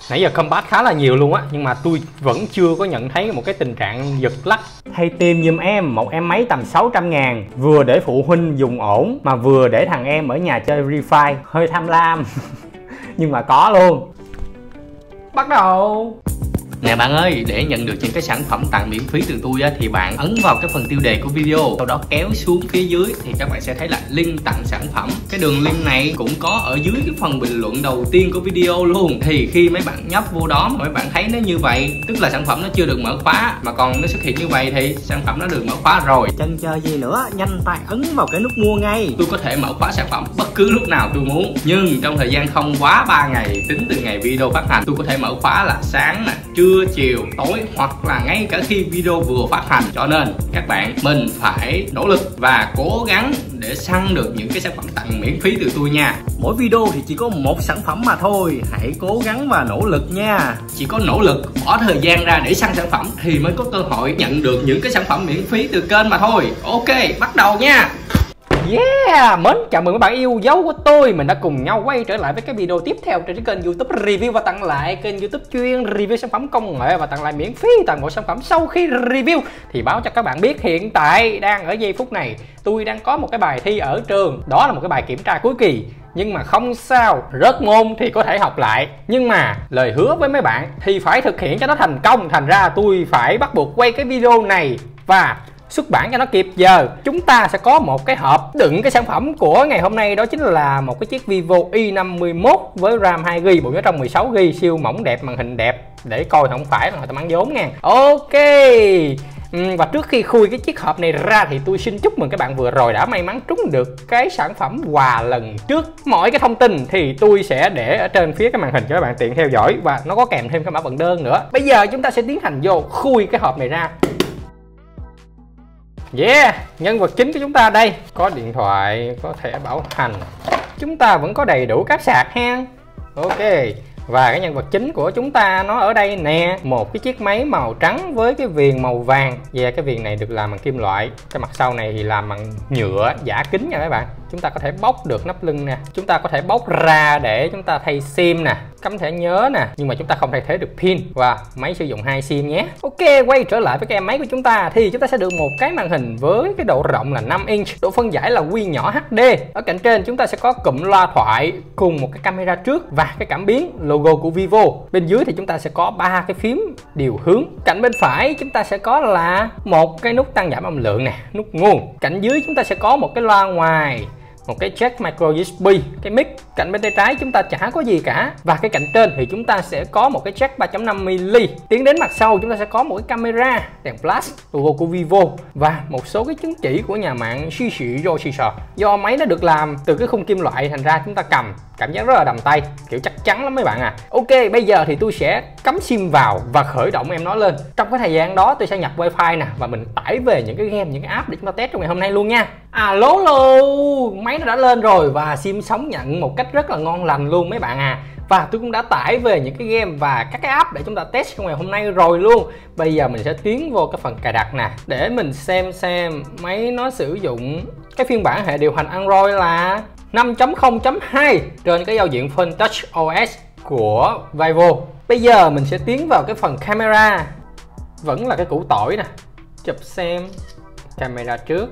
Nãy giờ combat khá là nhiều luôn á, nhưng mà tôi vẫn chưa có nhận thấy một cái tình trạng giật lắc. Hay tìm giùm em một em máy tầm 600.000, vừa để phụ huynh dùng ổn mà vừa để thằng em ở nhà chơi Free Fire. Hơi tham lam nhưng mà có luôn. Bắt đầu. Nè bạn ơi, để nhận được những cái sản phẩm tặng miễn phí từ tôi á, thì bạn ấn vào cái phần tiêu đề của video, sau đó kéo xuống phía dưới thì các bạn sẽ thấy là link tặng sản phẩm. Cái đường link này cũng có ở dưới cái phần bình luận đầu tiên của video luôn. Thì khi mấy bạn nhấp vô đó mà mấy bạn thấy nó như vậy, tức là sản phẩm nó chưa được mở khóa, mà còn nó xuất hiện như vậy thì sản phẩm nó được mở khóa rồi. Chần chờ gì nữa, nhanh tay ấn vào cái nút mua ngay. Tôi có thể mở khóa sản phẩm bất cứ lúc nào tôi muốn, nhưng trong thời gian không quá 3 ngày tính từ ngày video phát hành. Tôi có thể mở khóa là sáng nè, trưa, chiều, tối, hoặc là ngay cả khi video vừa phát hành. Cho nên các bạn mình phải nỗ lực và cố gắng để săn được những cái sản phẩm tặng miễn phí từ tôi nha. Mỗi video thì chỉ có một sản phẩm mà thôi, hãy cố gắng và nỗ lực nha. Chỉ có nỗ lực bỏ thời gian ra để săn sản phẩm thì mới có cơ hội nhận được những cái sản phẩm miễn phí từ kênh mà thôi. Ok, bắt đầu nha. Yeah, mến chào mừng các bạn yêu dấu của tôi. Mình đã cùng nhau quay trở lại với cái video tiếp theo trên cái kênh YouTube review và tặng lại, kênh YouTube chuyên review sản phẩm công nghệ và tặng lại miễn phí toàn bộ sản phẩm sau khi review. Thì báo cho các bạn biết hiện tại đang ở giây phút này tôi đang có một cái bài thi ở trường. Đó là một cái bài kiểm tra cuối kỳ. Nhưng mà không sao, rớt môn thì có thể học lại. Nhưng mà lời hứa với mấy bạn thì phải thực hiện cho nó thành công. Thành ra tôi phải bắt buộc quay cái video này và xuất bản cho nó kịp giờ. Chúng ta sẽ có một cái hộp đựng cái sản phẩm của ngày hôm nay, đó chính là một cái chiếc Vivo Y51 với RAM 2GB, bộ nhớ trong 16GB, siêu mỏng đẹp, màn hình đẹp, để coi không phải là người ta mang vốn nha. Ok. Và trước khi khui cái chiếc hộp này ra thì tôi xin chúc mừng các bạn vừa rồi đã may mắn trúng được cái sản phẩm quà lần trước. Mọi cái thông tin thì tôi sẽ để ở trên phía cái màn hình cho các bạn tiện theo dõi, và nó có kèm thêm cái mã vận đơn nữa. Bây giờ chúng ta sẽ tiến hành vô khui cái hộp này ra. Yeah, nhân vật chính của chúng ta đây. Có điện thoại, có thẻ bảo hành. Chúng ta vẫn có đầy đủ cáp sạc ha. Ok. Và cái nhân vật chính của chúng ta nó ở đây nè. Một cái chiếc máy màu trắng với cái viền màu vàng. Và cái viền này được làm bằng kim loại. Cái mặt sau này thì làm bằng nhựa giả kính nha các bạn. Chúng ta có thể bóc được nắp lưng nè. Chúng ta có thể bóc ra để chúng ta thay sim nè, cắm thẻ nhớ nè, nhưng mà chúng ta không thay thế được pin. Và máy sử dụng 2 sim nhé. Ok, quay trở lại với cái em máy của chúng ta thì chúng ta sẽ được một cái màn hình với cái độ rộng là 5 inch, độ phân giải là Quy nhỏ HD. Ở cạnh trên chúng ta sẽ có cụm loa thoại cùng một cái camera trước và cái cảm biến logo của Vivo. Bên dưới thì chúng ta sẽ có 3 cái phím điều hướng. Cạnh bên phải chúng ta sẽ có là một cái nút tăng giảm âm lượng nè, nút nguồn. Cạnh dưới chúng ta sẽ có một cái loa ngoài, một cái jack micro USB, cái mic. Cạnh bên tay trái chúng ta chả có gì cả. Và cái cạnh trên thì chúng ta sẽ có một cái jack 3.5mm. Tiến đến mặt sau chúng ta sẽ có một cái camera, đèn flash, logo của Vivo và một số cái chứng chỉ của nhà mạng Shishiyoshisa. Do máy nó được làm từ cái khung kim loại, thành ra chúng ta cầm cảm giác rất là đầm tay, kiểu chắc chắn lắm mấy bạn à. Ok, bây giờ thì tôi sẽ cắm sim vào và khởi động em nó lên. Trong cái thời gian đó tôi sẽ nhập wifi nè, và mình tải về những cái game, những cái app để chúng ta test trong ngày hôm nay luôn nha. Alo, máy nó đã lên rồi và sim sóng nhận một cách rất là ngon lành luôn mấy bạn à. Và tôi cũng đã tải về những cái game và các cái app để chúng ta test trong ngày hôm nay rồi luôn. Bây giờ mình sẽ tiến vô cái phần cài đặt nè, để mình xem máy nó sử dụng cái phiên bản hệ điều hành Android là 5.0.2 trên cái giao diện Phone Touch OS của Vivo. Bây giờ mình sẽ tiến vào cái phần camera. Vẫn là cái củ tỏi nè. Chụp xem camera trước.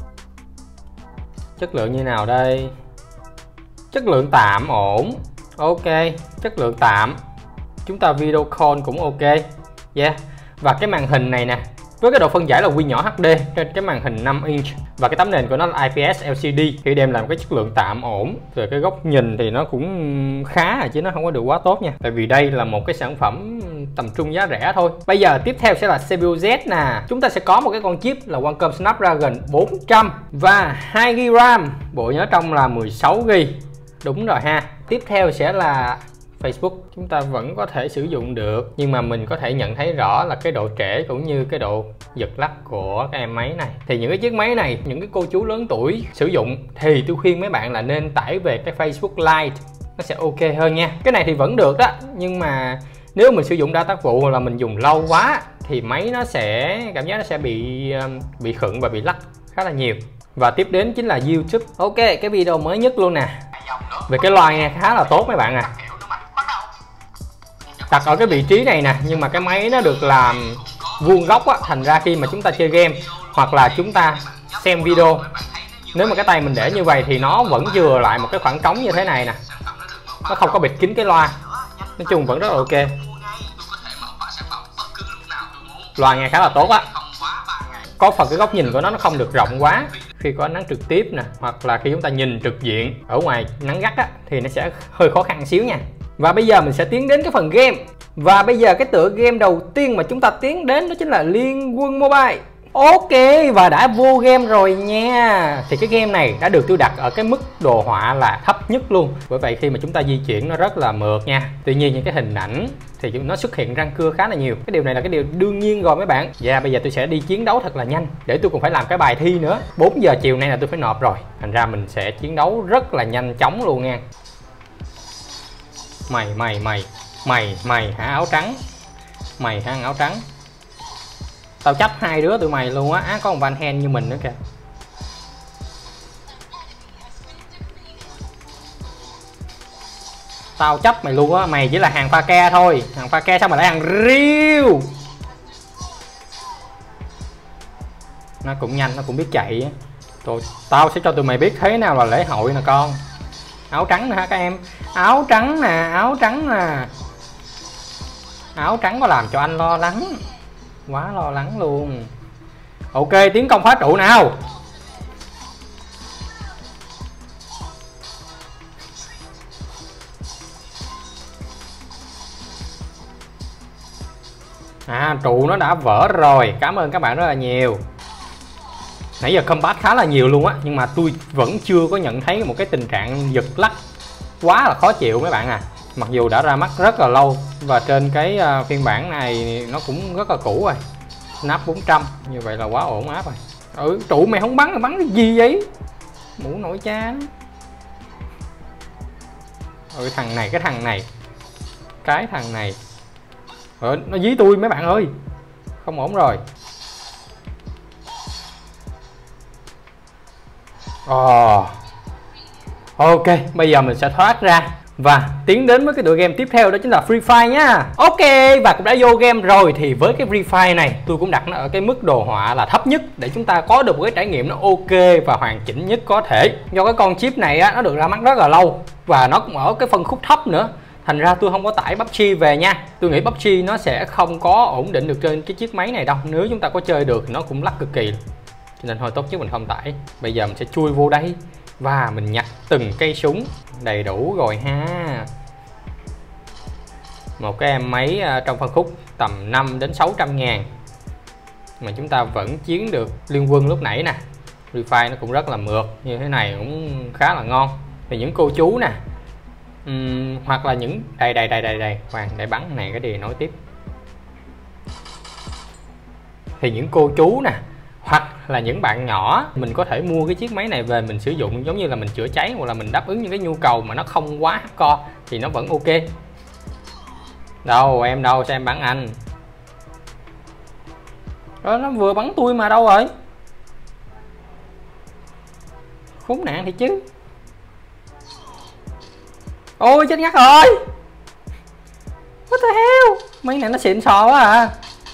Chất lượng như nào đây? Chất lượng tạm ổn. Ok, chất lượng tạm. Chúng ta video call cũng ok. Yeah. Và cái màn hình này nè, với cái độ phân giải là Quy nhỏ HD trên cái màn hình 5 inch, và cái tấm nền của nó là IPS LCD thì đem lại một cái chất lượng tạm ổn. Về cái góc nhìn thì nó cũng khá chứ nó không có được quá tốt nha, tại vì đây là một cái sản phẩm tầm trung giá rẻ thôi. Bây giờ tiếp theo sẽ là CPU Z nè. Chúng ta sẽ có một cái con chip là Qualcomm Snapdragon 400 và 2GB RAM, bộ nhớ trong là 16GB. Đúng rồi ha. Tiếp theo sẽ là Facebook. Chúng ta vẫn có thể sử dụng được, nhưng mà mình có thể nhận thấy rõ là cái độ trễ cũng như cái độ giật lắc của cái em máy này. Thì những cái chiếc máy này, những cái cô chú lớn tuổi sử dụng thì tôi khuyên mấy bạn là nên tải về cái Facebook Lite, nó sẽ ok hơn nha. Cái này thì vẫn được đó, nhưng mà nếu mình sử dụng đa tác vụ hoặc là mình dùng lâu quá thì máy nó sẽ cảm giác nó sẽ bị khựng và bị lắc khá là nhiều. Và tiếp đến chính là YouTube. Ok, cái video mới nhất luôn nè. Về cái loa nghe khá là tốt mấy bạn à. đặt ở cái vị trí này nè, nhưng mà cái máy nó được làm vuông góc á, thành ra khi mà chúng ta chơi game hoặc là chúng ta xem video, nếu mà cái tay mình để như vậy thì nó vẫn chừa lại một cái khoảng trống như thế này nè, nó không có bịt kín cái loa. Nói chung vẫn rất là ok, loa nghe khá là tốt á. Có phần cái góc nhìn của nó không được rộng quá, khi có ánh nắng trực tiếp nè, hoặc là khi chúng ta nhìn trực diện ở ngoài nắng gắt á, thì nó sẽ hơi khó khăn xíu nha. Và bây giờ mình sẽ tiến đến cái phần game. Và bây giờ cái tựa game đầu tiên mà chúng ta tiến đến đó chính là Liên Quân Mobile. Ok, và đã vô game rồi nha. Thì cái game này đã được tôi đặt ở cái mức đồ họa là thấp nhất luôn. Bởi vậy khi mà chúng ta di chuyển nó rất là mượt nha. Tuy nhiên những cái hình ảnh thì nó xuất hiện răng cưa khá là nhiều. Cái điều này là cái điều đương nhiên rồi mấy bạn. Và bây giờ tôi sẽ đi chiến đấu thật là nhanh, để tôi còn phải làm cái bài thi nữa. 4 giờ chiều nay là tôi phải nộp rồi. Thành ra mình sẽ chiến đấu rất là nhanh chóng luôn nha. Mày hả áo trắng? Mày hả áo trắng? Tao chấp hai đứa tụi mày luôn á. Có một Van Hen như mình nữa kìa. Tao chấp mày luôn á. Mày chỉ là hàng pha ke thôi. Hàng pha ke sao mà lại hàng riêu? Nó cũng nhanh, nó cũng biết chạy á. Tao sẽ cho tụi mày biết thế nào là lễ hội nè con. Áo trắng nè hả các em? Áo trắng nè, áo trắng nè. Áo trắng có làm cho anh lo lắng, quá lo lắng luôn. Ok, tiến công phá trụ nào. Trụ nó đã vỡ rồi. Cảm ơn các bạn rất là nhiều. Nãy giờ combat khá là nhiều luôn á, nhưng mà tôi vẫn chưa có nhận thấy một cái tình trạng giật lắc quá là khó chịu mấy bạn à. Mặc dù đã ra mắt rất là lâu, và trên cái phiên bản này nó cũng rất là cũ rồi. Snap 400, như vậy là quá ổn áp rồi. Trụ mày không bắn, bắn cái gì vậy? Mũ nổi cha đó. Thằng này, cái thằng này. Cái thằng này. Nó dí tôi mấy bạn ơi. Không ổn rồi. Ok, bây giờ mình sẽ thoát ra và tiến đến với cái tựa game tiếp theo, đó chính là Free Fire nhá. Ok, và cũng đã vô game rồi. Thì với cái Free Fire này tôi cũng đặt nó ở cái mức đồ họa là thấp nhất, để chúng ta có được một cái trải nghiệm nó ok và hoàn chỉnh nhất có thể. Do cái con chip này á, nó được ra mắt rất là lâu, và nó cũng ở cái phân khúc thấp nữa, thành ra tôi không có tải PUBG về nha. Tôi nghĩ PUBG nó sẽ không có ổn định được trên cái chiếc máy này đâu. Nếu chúng ta có chơi được thì nó cũng lắc cực kỳ, cho nên thôi tốt nhất mình không tải. Bây giờ mình sẽ chui vô đây và mình nhặt từng cây súng. Đầy đủ rồi ha. Một cái em máy trong phân khúc tầm 5 đến 600 ngàn mà chúng ta vẫn chiến được Liên Quân lúc nãy nè. Free Fire nó cũng rất là mượt, như thế này cũng khá là ngon. Thì những cô chú nè, hoặc là những đây khoan, để bắn này cái gì nói tiếp. Thì những cô chú nè, hoặc là những bạn nhỏ, mình có thể mua cái chiếc máy này về mình sử dụng giống như là mình chữa cháy, hoặc là mình đáp ứng những cái nhu cầu mà nó không quá hardcore thì nó vẫn ok. Đâu em, đâu sao em bắn anh? Nó vừa bắn tôi mà, đâu rồi? Khốn nạn thì chứ. Ôi chết ngắt rồi. What the hell? Mấy này nó xịn sò quá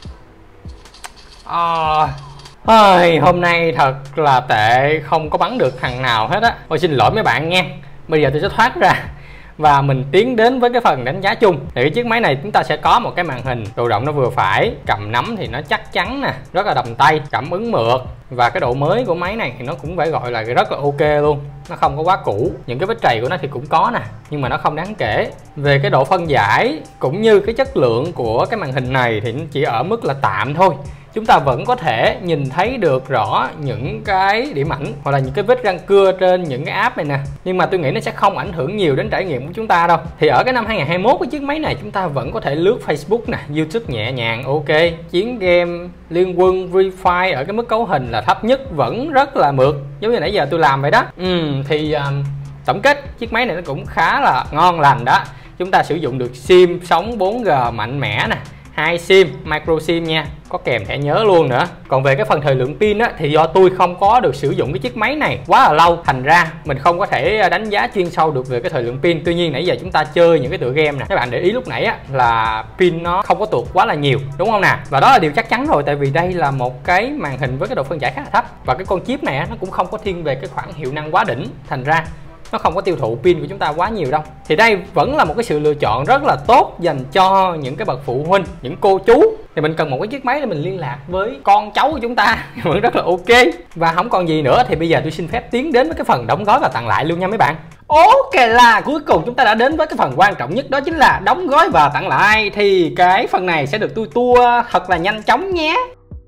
hôm nay thật là tệ, không có bắn được thằng nào hết á. Ôi xin lỗi mấy bạn nha. Bây giờ tôi sẽ thoát ra và mình tiến đến với cái phần đánh giá chung. Thì cái chiếc máy này chúng ta sẽ có một cái màn hình độ rộng nó vừa phải, cầm nắm thì nó chắc chắn nè, rất là đầm tay, cảm ứng mượt. Và cái độ mới của máy này thì nó cũng phải gọi là rất là ok luôn. Nó không có quá cũ. Những cái vết trầy của nó thì cũng có nè, nhưng mà nó không đáng kể. Về cái độ phân giải cũng như cái chất lượng của cái màn hình này thì nó chỉ ở mức là tạm thôi. Chúng ta vẫn có thể nhìn thấy được rõ những cái điểm ảnh hoặc là những cái vết răng cưa trên những cái app này nè. Nhưng mà tôi nghĩ nó sẽ không ảnh hưởng nhiều đến trải nghiệm của chúng ta đâu. Thì ở cái năm 2021 cái chiếc máy này chúng ta vẫn có thể lướt Facebook nè, YouTube nhẹ nhàng ok. Chiến game Liên Quân, Free Fire ở cái mức cấu hình là thấp nhất vẫn rất là mượt, giống như nãy giờ tôi làm vậy đó. Tổng kết chiếc máy này nó cũng khá là ngon lành đó. Chúng ta sử dụng được sim sóng 4G mạnh mẽ nè, 2 sim micro sim nha. có kèm thẻ nhớ luôn nữa. Còn về cái phần thời lượng pin á, thì do tôi không có được sử dụng cái chiếc máy này quá là lâu, thành ra mình không có thể đánh giá chuyên sâu được về cái thời lượng pin. Tuy nhiên nãy giờ chúng ta chơi những cái tựa game nè, các bạn để ý lúc nãy á, là pin nó không có tuột quá là nhiều, đúng không nè? Và đó là điều chắc chắn rồi, tại vì đây là một cái màn hình với cái độ phân giải khá là thấp, và cái con chip này á, nó cũng không có thiên về cái khoản hiệu năng quá đỉnh, thành ra nó không có tiêu thụ pin của chúng ta quá nhiều đâu. Thì đây vẫn là một cái sự lựa chọn rất là tốt dành cho những cái bậc phụ huynh, những cô chú thì mình cần một cái chiếc máy để mình liên lạc với con cháu của chúng ta vẫn rất là ok. Và không còn gì nữa thì bây giờ tôi xin phép tiến đến với cái phần đóng gói và tặng lại luôn nha mấy bạn. Ok, là cuối cùng chúng ta đã đến với cái phần quan trọng nhất, đó chính là đóng gói và tặng lại. Thì cái phần này sẽ được tôi tua thật là nhanh chóng nhé.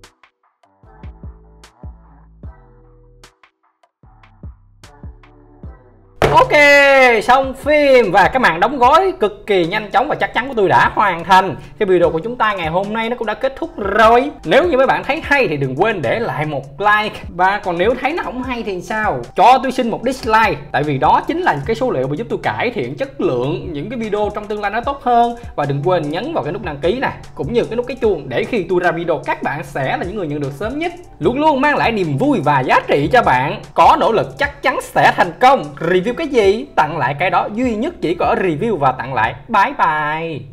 Ok, xong phim và cái màn đóng gói cực kỳ nhanh chóng và chắc chắn của tôi đã hoàn thành. Cái video của chúng ta ngày hôm nay nó cũng đã kết thúc rồi. Nếu như mấy bạn thấy hay thì đừng quên để lại một like. Và còn nếu thấy nó không hay thì sao? Cho tôi xin một dislike. Tại vì đó chính là cái số liệu mà giúp tôi cải thiện chất lượng những cái video trong tương lai nó tốt hơn. Và đừng quên nhấn vào cái nút đăng ký này, cũng như cái nút cái chuông, để khi tôi ra video các bạn sẽ là những người nhận được sớm nhất. Luôn luôn mang lại niềm vui và giá trị cho bạn. Có nỗ lực chắc chắn sẽ thành công. Review cái gì tặng lại cái đó, duy nhất chỉ có ở review và tặng lại. Bye bye.